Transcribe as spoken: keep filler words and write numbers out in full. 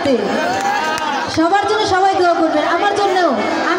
করতে। সবার জন্য সবাই দোয়া করবেন, আমার জন্যও।